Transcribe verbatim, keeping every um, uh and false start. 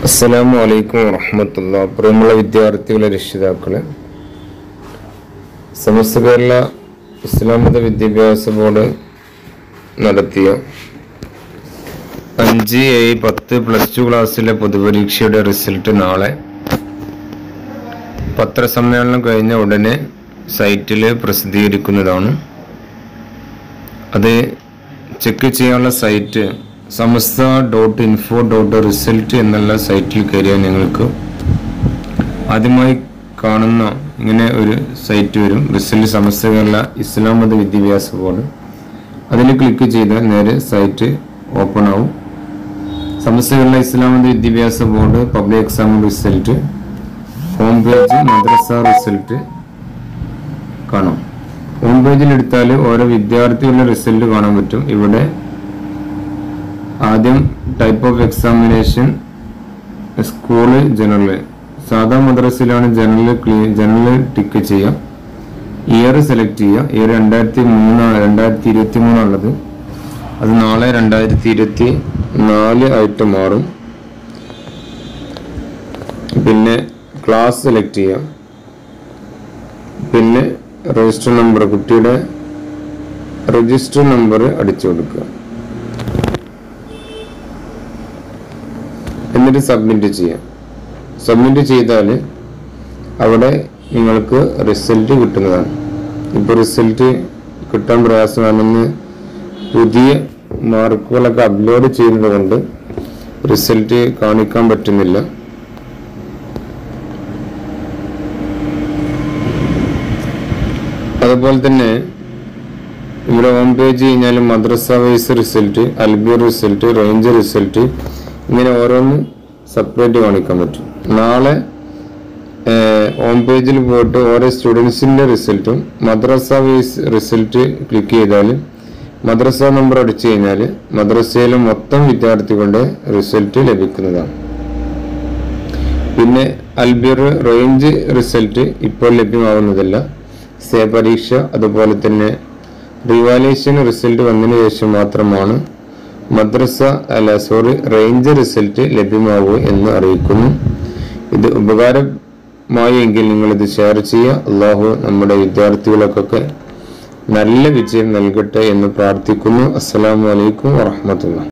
അസ്സലാമു അലൈക്കും വറഹ്മത്തുള്ളാഹി. പ്രിയമുള്ള വിദ്യാർത്ഥികളെ, രക്ഷിതാക്കളെ, സമസ്ത കേരള ഇസ്ലാം മത വിദ്യാഭ്യാസ ബോർഡ് നടത്തിയ അഞ്ച് ഏഴ് പത്ത് പ്ലസ് ടു ക്ലാസ്സിലെ പൊതുപരീക്ഷയുടെ റിസൾട്ട് നാളെ പത്രസമ്മേളനം കഴിഞ്ഞ ഉടനെ സൈറ്റിൽ പ്രസിദ്ധീകരിക്കുന്നതാണ്. അത് ചെക്ക് ചെയ്യാനുള്ള site Samastha dot info dot result എന്നുള്ള സൈറ്റിൽ കയറിയാൽ നിങ്ങൾക്ക് ആദ്യമായി കാണുന്ന ഇങ്ങനെ ഒരു സൈറ്റ് വരും. Result Samastha Kerala Islam Matha Vidyabhyasa board. അതിൽ ക്ലിക്ക് ചെയ്താൽ നേരെ സൈറ്റ് ഓപ്പൺ ആവും. Samastha Kerala Islam Matha Vidyabhyasa board public exam result home page മദ്രസ റിസൾട്ട് കാണാം. ഹോം പേജിൽ എടുത്താൽ ഓരോ വിദ്യാർത്ഥികളുടെ റിസൾട്ട് കാണാൻ പറ്റും. ഇവിടെ ആദ്യം type of examination school general, സാധാ മദ്രസയിലാണ് ജനറൽ ജനറൽ ടിക്ക് ചെയ്യുക. ഇയർ സെലക്ട് ചെയ്യുക. ഇയർ രണ്ടായിരത്തി മൂന്നാണ് രണ്ടായിരത്തി ഇരുപത്തി മൂന്നാണുള്ളത്. അത് നാളെ രണ്ടായിരത്തി ഇരുപത്തി നാല് ആയിട്ട് മാറും. പിന്നെ ക്ലാസ് സെലക്ട് ചെയ്യുക. പിന്നെ രജിസ്റ്റർ നമ്പർ, കുട്ടിയുടെ രജിസ്റ്റർ നമ്പർ അടിച്ചു കൊടുക്കുക. എന്നിട്ട് സബ്മിറ്റ് ചെയ്യാം. സബ്മിറ്റ് ചെയ്താൽ അവിടെ നിങ്ങൾക്ക് റിസൾട്ട് കിട്ടുന്നതാണ്. ഇപ്പോൾ റിസൾട്ട് കിട്ടാൻ പ്രയാസമാണെന്ന് പുതിയ മാർക്കുകളൊക്കെ അപ്ലോഡ് ചെയ്യുന്നത് കൊണ്ട് റിസൾട്ട് കാണിക്കാൻ പറ്റുന്നില്ല. അതുപോലെ തന്നെ ഇവിടെ ഹോം പേജ് കഴിഞ്ഞാൽ മദ്രസ wise result, Albir result, range result, ഇങ്ങനെ ഓരോന്ന് സെപ്പറേറ്റ് കാണിക്കാൻ പറ്റും. നാളെ ഹോം പേജിൽ പോയിട്ട് ഓരോ സ്റ്റുഡൻസിൻ്റെ റിസൾട്ടും മദ്രസ വൈസ് റിസൾട്ട് ക്ലിക്ക് ചെയ്താൽ മദ്രസ നമ്പർ അടിച്ചു കഴിഞ്ഞാൽ മദ്രസയിലെ മൊത്തം വിദ്യാർത്ഥികളുടെ റിസൾട്ട് ലഭിക്കുന്നതാണ്. പിന്നെ അൽബിർ റേഞ്ച് റിസൾട്ട് ഇപ്പോൾ ലഭ്യമാവുന്നതല്ല. സേ പരീക്ഷ അതുപോലെ തന്നെ റിവാലുവേഷൻ റിസൾട്ട് വന്നതിന് ശേഷം മാത്രമാണ് മദ്രസ അല്ല സോറി റേഞ്ച് റിസൾട്ട് ലഭ്യമാവൂ എന്ന് അറിയിക്കുന്നു. ഇത് ഉപകാരമായെങ്കിൽ നിങ്ങളിത് ഷെയർ ചെയ്യുക. അള്ളാഹു നമ്മുടെ വിദ്യാർത്ഥികൾക്കൊക്കെ നല്ല വിജയം നൽകട്ടെ എന്ന് പ്രാർത്ഥിക്കുന്നു. അസ്സലാമു അലൈക്കും വറഹ്മത്തുള്ളാഹി.